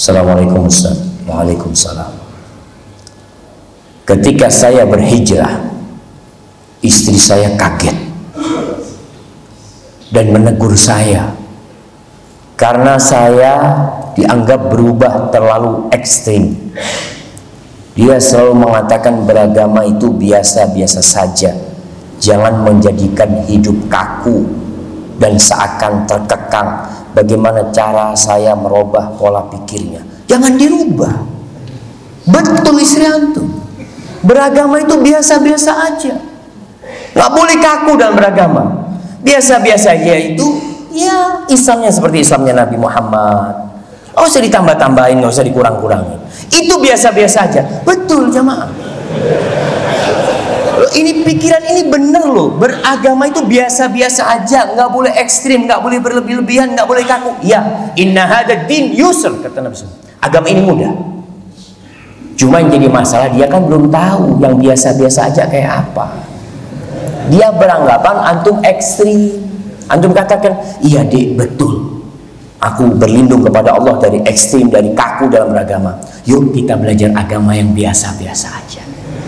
Assalamualaikum Ustaz. Waalaikumsalam. Ketika saya berhijrah, istri saya kaget dan menegur saya karena saya dianggap berubah terlalu ekstrim. Dia selalu mengatakan beragama itu biasa-biasa saja, jangan menjadikan hidup kaku dan seakan terkekang. Bagaimana cara saya merubah pola pikirnya? Jangan dirubah. Betul istri antum, beragama itu biasa-biasa aja, nggak boleh kaku dalam beragama. Biasa-biasa aja itu ya Islamnya seperti Islamnya Nabi Muhammad. Oh, usah ditambah-tambahin, nggak usah dikurang-kurangin. Itu biasa-biasa aja. Betul jamaah. Ini pikiran ini bener loh. Beragama itu biasa-biasa aja, nggak boleh ekstrim, nggak boleh berlebih-lebihan, nggak boleh kaku. Ya, inna hadzal din yusr, kata Nabi SAW. Agama ini mudah. Cuma yang jadi masalah dia kan belum tahu yang biasa-biasa aja kayak apa. Dia beranggapan antum ekstrim. Antum katakan, iya dek, betul. Aku berlindung kepada Allah dari ekstrim, dari kaku dalam beragama. Yuk kita belajar agama yang biasa-biasa aja.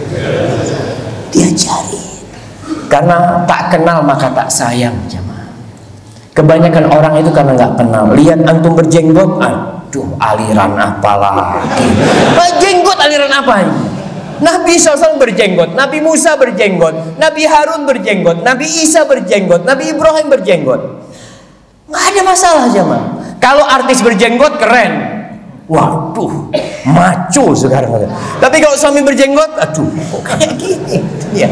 Diajarin. Karena tak kenal maka tak sayang jemaah. Kebanyakan orang itu karena nggak kenal. Lihat antum berjenggot, aduh aliran apa lagi? Jenggot aliran apa ini? Nabi SAW berjenggot, Nabi Musa berjenggot, Nabi Harun berjenggot, Nabi Isa berjenggot, Nabi Ibrahim berjenggot. Nggak ada masalah jemaah. Kalau artis berjenggot keren, waduh, maco sekarang. Tapi kalau suami berjenggot, aduh, kok kayak gini? Ya.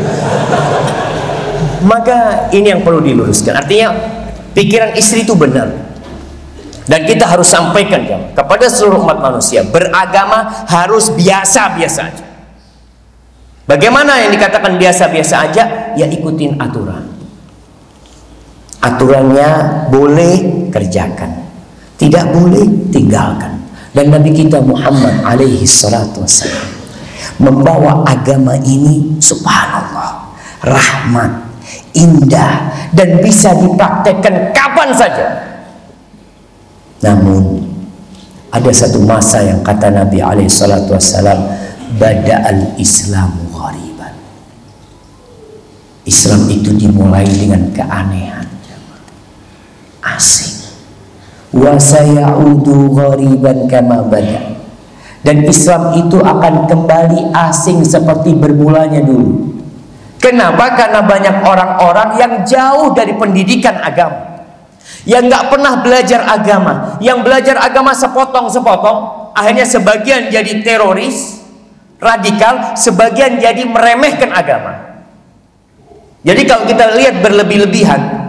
Maka ini yang perlu diluruskan. Artinya pikiran istri itu benar, dan kita harus sampaikan kepada seluruh umat manusia, beragama harus biasa-biasa aja. Bagaimana yang dikatakan biasa-biasa aja? Ya ikutin aturan. Aturannya boleh kerjakan, tidak boleh tinggalkan. Dan Nabi kita Muhammad alaihi salatu wassalam membawa agama ini subhanallah, rahmat, indah, dan bisa dipraktekkan kapan saja. Namun ada satu masa yang kata Nabi alaihi salatu wassalam, bada'al islamu ghariban. Islam itu dimulai dengan keanehan, asing. Wa sayaudu ghariban kama bada. Dan Islam itu akan kembali asing seperti bermulanya dulu. Kenapa? Karena banyak orang-orang yang jauh dari pendidikan agama, yang nggak pernah belajar agama, yang belajar agama sepotong-sepotong. Akhirnya sebagian jadi teroris radikal, sebagian jadi meremehkan agama. Jadi kalau kita lihat berlebih-lebihan,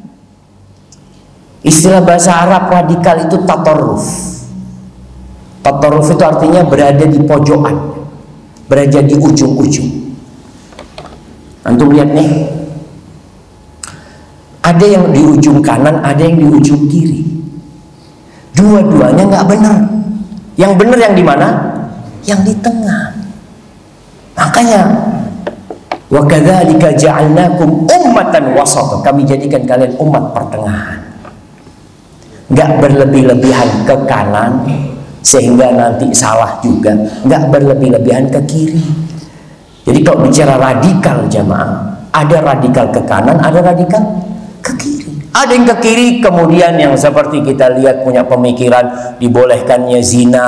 istilah bahasa Arab radikal itu tatorruf. Tatorruf itu artinya berada di pojokan, berada di ujung-ujung. Antum lihat nih, ada yang di ujung kanan, ada yang di ujung kiri. Dua-duanya nggak benar. Yang benar yang di mana? Yang di tengah. Makanya wa kadzalika ja'alnakum ummatan wasata. Kami jadikan kalian umat pertengahan. Nggak berlebih-lebihan ke kanan sehingga nanti salah juga, nggak berlebih-lebihan ke kiri. Jadi kalau bicara radikal jamaah, ada radikal ke kanan, ada radikal ke kiri. Ada yang ke kiri kemudian yang seperti kita lihat punya pemikiran dibolehkannya zina,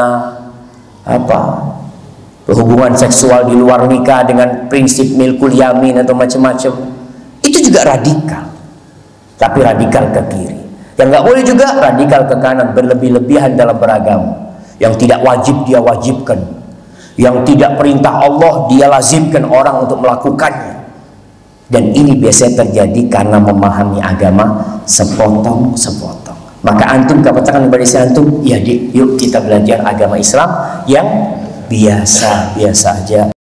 hubungan seksual di luar nikah dengan prinsip milkul yamin atau macam-macam. Itu juga radikal, tapi radikal ke kiri. Yang nggak boleh juga radikal ke kanan, berlebih-lebihan dalam beragama. Yang tidak wajib dia wajibkan, yang tidak perintah Allah dia lazimkan orang untuk melakukannya. Dan ini biasanya terjadi karena memahami agama sepotong-sepotong. Maka antum katakan kepada istri antum, ya dik, yuk kita belajar agama Islam yang biasa-biasa aja.